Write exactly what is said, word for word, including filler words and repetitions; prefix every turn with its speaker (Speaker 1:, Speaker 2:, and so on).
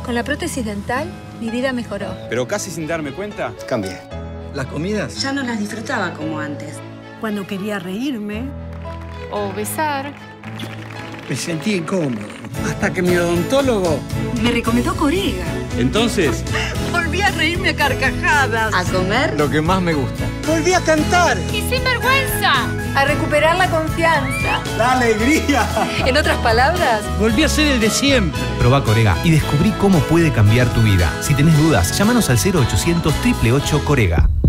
Speaker 1: Con la prótesis dental, mi vida mejoró.
Speaker 2: Pero casi sin darme cuenta,
Speaker 3: cambié. Las comidas
Speaker 4: ya no las disfrutaba como antes.
Speaker 5: Cuando quería reírme
Speaker 6: o besar,
Speaker 3: me sentí incómodo. Hasta que mi odontólogo
Speaker 4: me recomendó Corega.
Speaker 2: Entonces,
Speaker 5: volví a reírme a carcajadas.
Speaker 4: A comer
Speaker 3: lo que más me gusta.
Speaker 5: Volví a cantar.
Speaker 6: ¡Y sin vergüenza!
Speaker 1: A recuperar la confianza.
Speaker 3: ¡La alegría!
Speaker 1: En otras palabras,
Speaker 3: volví a ser el de siempre.
Speaker 7: Probá Corega y descubrí cómo puede cambiar tu vida. Si tenés dudas, llámanos al cero ochocientos, ocho ocho ocho, Corega.